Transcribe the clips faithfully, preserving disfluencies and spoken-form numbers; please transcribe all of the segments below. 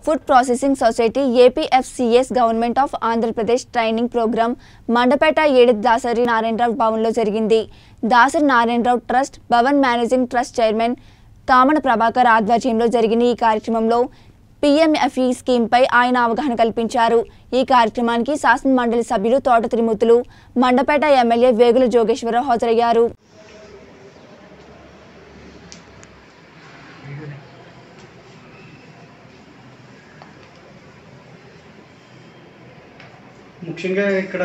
Food processing society APFCS government of Andhra Pradesh training programme Mandapeta ఏడు దాసరి నారాయణరావు భవన్లో జరిగింది. Dasari Narayana Rao trust Bhavan managing trust chairman Tamana Prabhakar ఆధ్వర్యంలో జరిగిన ఈ కార్యక్రమంలో పీఎంఎఫ్ఈ స్కీమ్పై ఆయన అవగాహన కల్పించారు. ఈ కార్యక్రమానికి శాసన మండలి సభ్యులు తోట త్రిమూర్తులు, మండపేట ఎమ్మెల్యే వేగుల జోగేశ్వరరావు హాజరయ్యారు. ముఖ్యంగా ఇక్కడ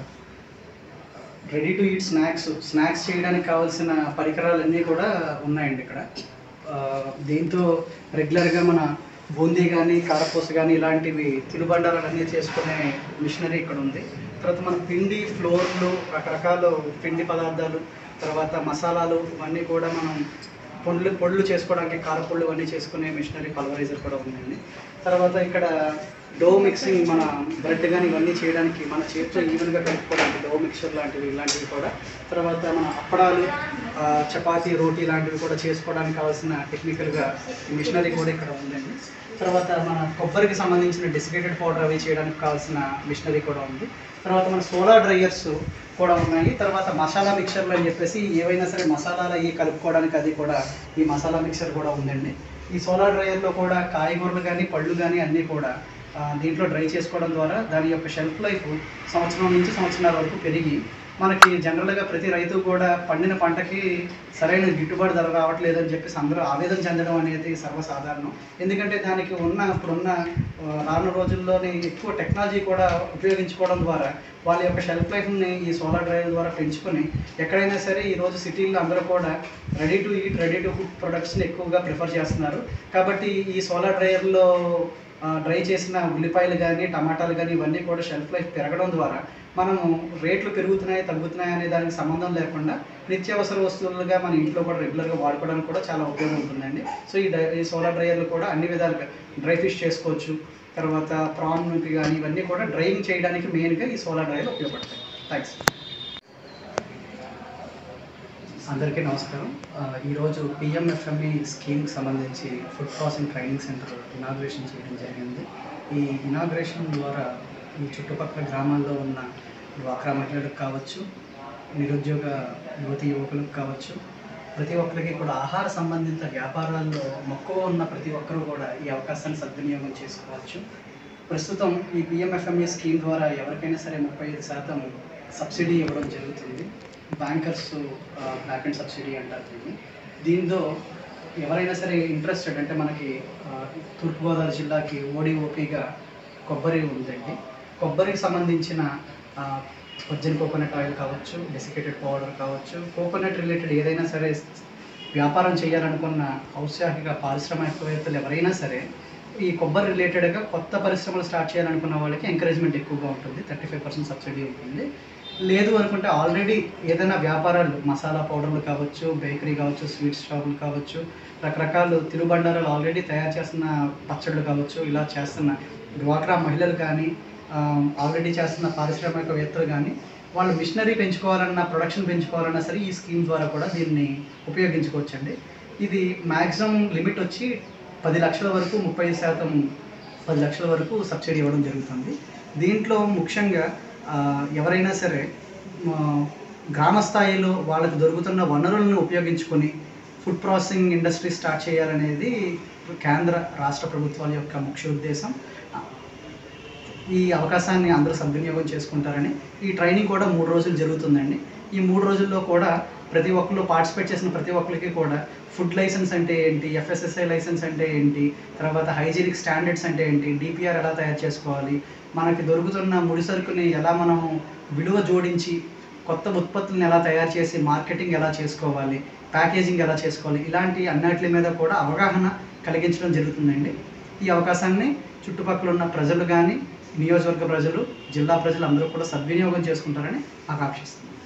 ready to eat snacks snacks చేయడానికి కావాల్సిన పరికరాలన్నీ కూడా ఉన్నాయండి. ఇక్కడ దీంతో రెగ్యులర్గా మన బూందీ కానీ కారపూస కానీ ఇలాంటివి తినుబండాలన్నీ చేసుకునే మిషనరీ ఇక్కడ ఉంది. తర్వాత మన పిండి ఫ్లోర్లు రకరకాల పిండి పదార్థాలు, తర్వాత మసాలాలు ఇవన్నీ కూడా మనం పొళ్ళు పొళ్ళు చేసుకోవడానికి కారపొళ్ళు అన్నీ చేసుకునే మిషనరీ పల్వరైజర్ కూడా ఉందండి. తర్వాత ఇక్కడ డో మిక్సింగ్ మన బ్రెడ్ కానీ ఇవన్నీ చేయడానికి మన చేతితో ఈవెన్గా కలుపుకోవడానికి డో మిక్చర్ లాంటివి ఇలాంటివి కూడా, తర్వాత మన అప్పడాలు చపాతీ రోటీ లాంటివి కూడా చేసుకోవడానికి కావాల్సిన టెక్నికల్గా మిషనరీ కూడా ఇక్కడ ఉందండి. తర్వాత మన కొబ్బరికి సంబంధించిన డెసికేటెడ్ పౌడర్ అవి చేయడానికి కావాల్సిన మిషనరీ కూడా ఉంది. తర్వాత మన సోలార్ డ్రైయర్స్ కూడా ఉన్నాయి. తర్వాత మసాలా మిక్చర్లు అని చెప్పేసి ఏవైనా సరే మసాలాలు అవి కలుపుకోవడానికి అది కూడా ఈ మసాలా మిక్చర్ కూడా ఉందండి. ఈ సోలార్ డ్రైయర్లో కూడా కాయగూరలు కానీ పళ్ళు కానీ అన్నీ కూడా దీంట్లో డ్రై చేసుకోవడం ద్వారా దాని యొక్క షెల్ఫ్ లైఫ్ సంవత్సరం నుంచి సంవత్సరాల వరకు పెరిగి మనకి జనరల్గా ప్రతి రైతు కూడా పండిన పంటకి సరైన గిట్టుబాటు ధర రావట్లేదని చెప్పేసి అందరూ ఆవేదన చెందడం అనేది సర్వసాధారణం. ఎందుకంటే దానికి ఉన్న ఇప్పుడున్న రానున్న రోజుల్లోని ఎక్కువ టెక్నాలజీ కూడా ఉపయోగించుకోవడం ద్వారా వాళ్ళ యొక్క షెల్ఫ్ లైఫ్ని ఈ సోలార్ డ్రైవర్ ద్వారా పెంచుకొని ఎక్కడైనా సరే ఈరోజు సిటీల్లో అందరూ కూడా ready to eat ready to cook ప్రొడక్ట్స్ని ఎక్కువగా ప్రిఫర్ చేస్తున్నారు. కాబట్టి ఈ సోలార్ డ్రైవర్లో డ్రై చేసిన ఉల్లిపాయలు కానీ టమాటాలు కానీ ఇవన్నీ కూడా షెల్ఫ్ లైఫ్ పెరగడం ద్వారా మనము రేట్లు పెరుగుతున్నాయి తగ్గుతున్నాయి అనే దానికి సంబంధం లేకుండా నిత్యావసర వస్తువులుగా మన ఇంట్లో కూడా రెగ్యులర్గా వాడుకోవడానికి కూడా చాలా ఉపయోగం ఉంటుందండి. సో ఈ డ్రై ఈ సోలార్ డ్రైయర్లు కూడా అన్ని విధాలుగా డ్రై ఫిష్ చేసుకోవచ్చు. తర్వాత ప్రాన్కి కానీ ఇవన్నీ కూడా డ్రైయింగ్ చేయడానికి మెయిన్గా ఈ సోలార్ డ్రైయర్లు ఉపయోగపడతాయి. థ్యాంక్స్. అందరికీ నమస్కారం. ఈరోజు పిఎంఎఫ్ఎంఈ స్కీమ్కి సంబంధించి food processing training centre inauguration చేయడం జరిగింది. ఈ ఇనాగ్రేషన్ ద్వారా ఈ చుట్టుపక్కల గ్రామాల్లో ఉన్న డ్వాక్రా మహిళలకు కావచ్చు, నిరుద్యోగ యువతి యువకులకు కావచ్చు, ప్రతి ఒక్కరికి కూడా ఆహార సంబంధిత వ్యాపారాల్లో మక్కువ ఉన్న ప్రతి ఒక్కరూ కూడా ఈ అవకాశాన్ని సద్వినియోగం చేసుకోవచ్చు. ప్రస్తుతం ఈ పిఎంఎఫ్ఎంఈ స్కీమ్ ద్వారా ఎవరికైనా సరే ముప్పై ఐదు శాతం సబ్సిడీ ఇవ్వడం జరుగుతుంది. బ్యాంకర్స్ బ్యాక్ అండ్ సబ్సిడీ అంటారు దీన్ని. దీంతో ఎవరైనా సరే ఇంట్రెస్టెడ్ అంటే మనకి తూర్పుగోదావరి జిల్లాకి ఓడిఓపిగా కొబ్బరి ఉందండి. కొబ్బరికి సంబంధించిన వర్జిన్ కోకోనట్ ఆయిల్ కావచ్చు, డెసికేటెడ్ పౌడర్ కావచ్చు, కోకోనట్ రిలేటెడ్ ఏదైనా సరే వ్యాపారం చేయాలనుకున్న ఔత్సాహిక పారిశ్రామికవేత్తలు ఎవరైనా సరే ఈ కొబ్బరి రిలేటెడ్గా కొత్త పరిశ్రమలు స్టార్ట్ చేయాలనుకున్న వాళ్ళకి ఎంకరేజ్మెంట్ ఎక్కువగా ఉంటుంది. థర్టీ ఫైవ్ పర్సెంట్ సబ్సిడీ ఉంటుంది. లేదు అనుకుంటే ఆల్రెడీ ఏదైనా వ్యాపారాలు మసాలా పౌడర్లు కావచ్చు, బేకరీ కావచ్చు, స్వీట్ షాపులు కావచ్చు, రకరకాల తినుబండారాలు ఆల్రెడీ తయారు చేస్తున్న పచ్చళ్ళు కావచ్చు, ఇలా చేస్తున్న డ్వాక్రా మహిళలు కానీ ఆల్రెడీ చేస్తున్న పారిశ్రామికవేత్తలు కానీ వాళ్ళు మిషనరీ పెంచుకోవాలన్నా ప్రొడక్షన్ పెంచుకోవాలన్నా సరే ఈ స్కీమ్ ద్వారా కూడా దీన్ని ఉపయోగించుకోవచ్చండి. ఇది మ్యాక్సిమం లిమిట్ వచ్చి పది లక్షల వరకు ముప్పై శాతం పది లక్షల వరకు సబ్సిడీ ఇవ్వడం జరుగుతుంది. దీంట్లో ముఖ్యంగా ఎవరైనా సరే గ్రామ స్థాయిలో వాళ్ళకి దొరుకుతున్న వనరులను ఉపయోగించుకొని ఫుడ్ ప్రాసెసింగ్ ఇండస్ట్రీ స్టార్ట్ చేయాలనేది కేంద్ర రాష్ట్ర ప్రభుత్వాల యొక్క ముఖ్య ఉద్దేశం. ఈ అవకాశాన్ని అందరూ సద్వినియోగం చేసుకుంటారని ఈ ట్రైనింగ్ కూడా మూడు రోజులు జరుగుతుందండి. ఈ మూడు రోజుల్లో కూడా ప్రతి ఒక్కరు పార్టిసిపేట్ చేసిన ప్రతి ఒక్కరికి కూడా ఫుడ్ లైసెన్స్ అంటే ఏంటి, ఎఫ్ఎస్ఎస్ఐ లైసెన్స్ అంటే ఏంటి, తర్వాత హైజీనిక్ స్టాండర్డ్స్ అంటే ఏంటి, డిపిఆర్ ఎలా తయారు చేసుకోవాలి, మనకి దొరుకుతున్న ముడి సరుకుని ఎలా మనము విలువ జోడించి కొత్త ఉత్పత్తులను ఎలా తయారు చేసి మార్కెటింగ్ ఎలా చేసుకోవాలి, ప్యాకేజింగ్ ఎలా చేసుకోవాలి, ఇలాంటి అన్నిటి మీద కూడా అవగాహన కలిగించడం జరుగుతుందండి. ఈ అవకాశాన్ని చుట్టుపక్కల ఉన్న ప్రజలు కానీ, నియోజకవర్గ ప్రజలు, జిల్లా ప్రజలు అందరూ కూడా సద్వినియోగం చేసుకుంటారని ఆకాంక్షిస్తున్నాను.